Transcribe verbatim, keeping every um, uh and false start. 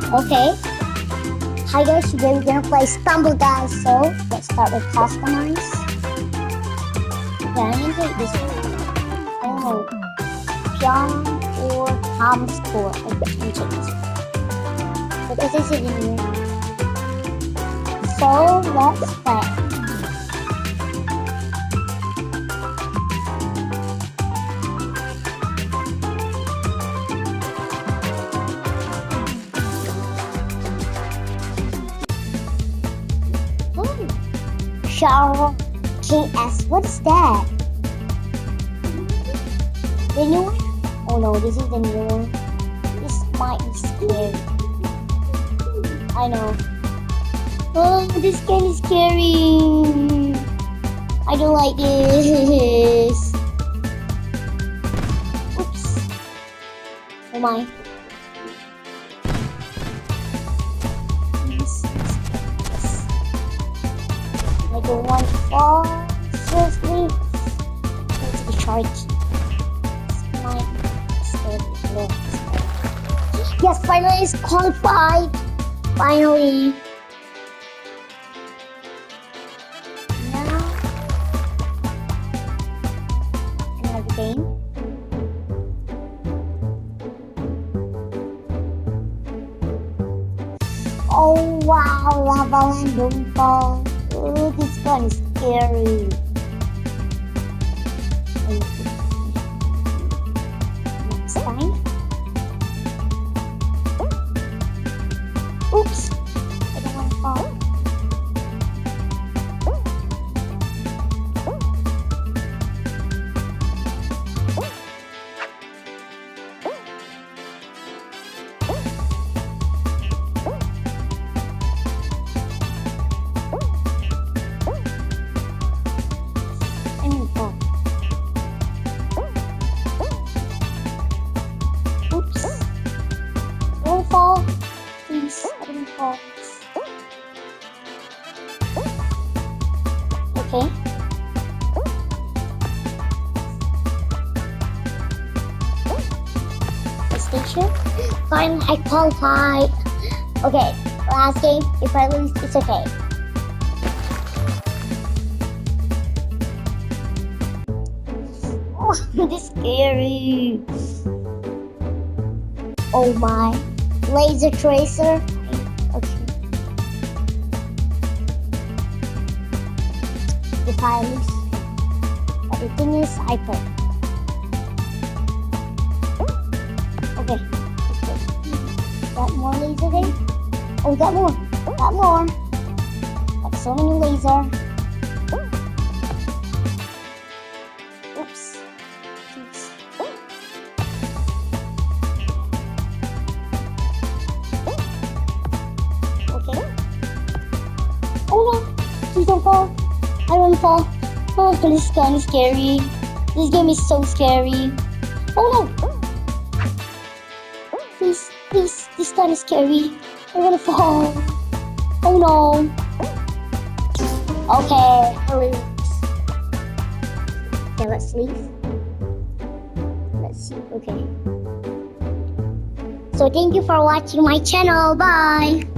Okay. Hi guys, today we're gonna play Stumble Guys. So let's start with customize. Okay, I'm gonna take this one. I don't know. Pyong or Tom score. I'm gonna take this one. Because this is in here. So let's play. Shower K S, what's that? The new one? Oh no, this is the new one. This might be scary. I know. Oh, this game is scary. I don't like this. Oops. Oh my. I don't want to fall. Seriously. Let's be charged. This might be scary. No, scary. Yes, finally it's qualified. Finally. Now another game. Oh wow, lava land don't fall. Oh, this gun is scary. Next time. Oops. I don't want to fall. Don't fall, please. I didn't fall. Okay. Station. Fine, I qualify. Okay, last game. If I lose, it's okay. Oh, this is scary. Oh my. Laser tracer. Okay. If I lose, but the thing is, I play. Okay. Got more laser there? Oh, got more. Got more. Got so many laser. Oops. Oops. Oh no, please don't fall. I don't fall. Oh, this is kind of scary. This game is so scary. Oh no. Please, please, this is kind of scary. I want to fall. Oh no. Okay, I lose. Okay, let's leave. Let's see, okay. So thank you for watching my channel. Bye.